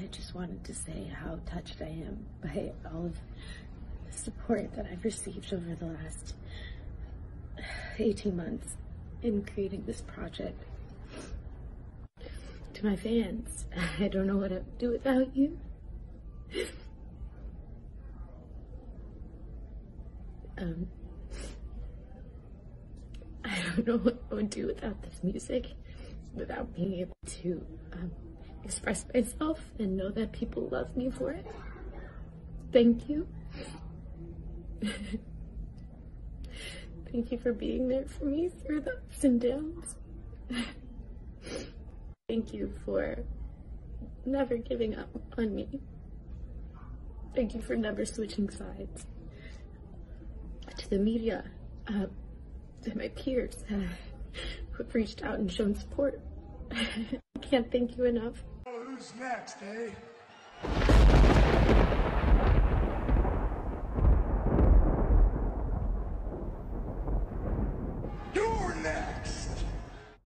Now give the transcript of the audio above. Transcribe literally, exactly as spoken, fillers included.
I just wanted to say how touched I am by all of the support that I've received over the last eighteen months in creating this project. To my fans, I don't know what I would do without you. Um, I don't know what I would do without this music, without being able to um, express myself and know that people love me for it. Thank you. Thank you for being there for me through the ups and downs. Thank you for never giving up on me. Thank you for never switching sides. To the media, uh, to my peers uh, who have reached out and shown support. I can't thank you enough. Oh, who's next, eh?